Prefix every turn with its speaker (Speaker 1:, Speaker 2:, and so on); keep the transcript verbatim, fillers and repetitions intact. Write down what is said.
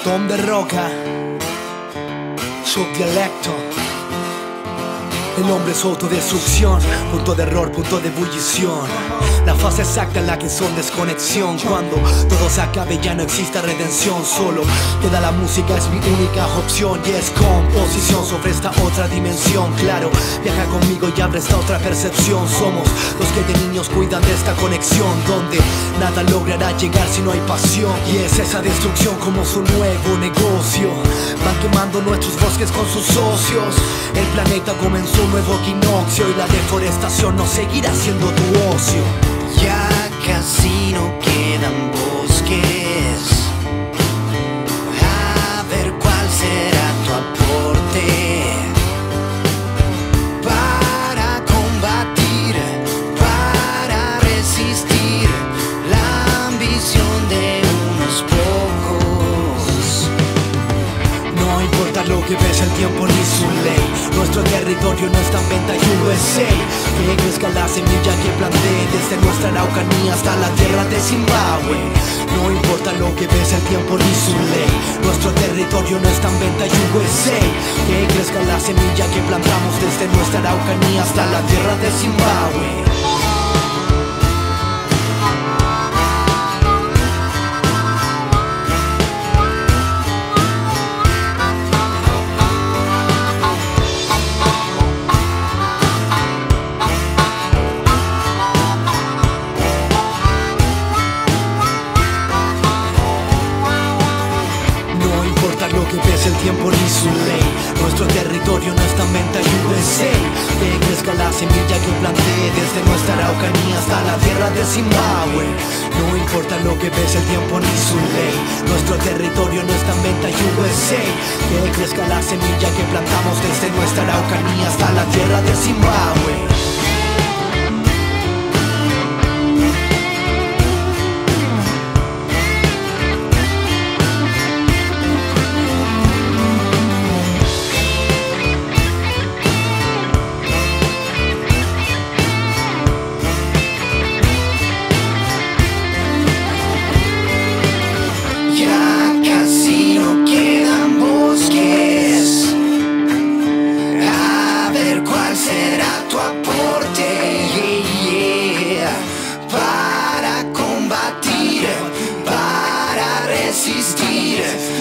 Speaker 1: Tom de Roca, subdialecto. El hombre es autodestrucción, punto de error, punto de ebullición. La fase exacta en la que son desconexión. Cuando todo se acabe ya no existe redención. Solo queda la música, es mi única opción. Y es composición sobre esta otra dimensión. Claro, viaja conmigo y abre esta otra percepción. Somos los que de niños cuidan de esta conexión, donde nada logrará llegar si no hay pasión. Y es esa destrucción como su nuevo negocio. Van quemando nuestros bosques con sus socios. El planeta comenzó un nuevo equinoccio y la deforestación no seguirá siendo tu ocio.
Speaker 2: Ya casi no quedan bosques. A ver cuál será tu aporte para combatir, para resistir la ambición de unos pocos.
Speaker 1: No importa lo que ves, el tiempo ni su ley. Nuestro territorio no está en venta, U S A. Que crezca la semilla que planté desde nuestra Araucanía hasta la tierra de Zimbabue. No importa lo que ves, el tiempo ni su ley. Nuestro territorio no está en venta, U S A. Que crezca la semilla que plantamos desde nuestra Araucanía hasta la tierra de Zimbabue. Lo que ves, el tiempo ni su ley. Nuestro territorio no está en venta, U S A. Que crezca la semilla que planté desde nuestra Araucanía hasta la tierra de Zimbabue. No importa lo que ves, el tiempo ni su ley. Nuestro territorio no está en venta, U S A. Que crezca la semilla que plantamos desde nuestra Araucanía hasta la tierra de Zimbabue.
Speaker 2: Para combatir, para resistir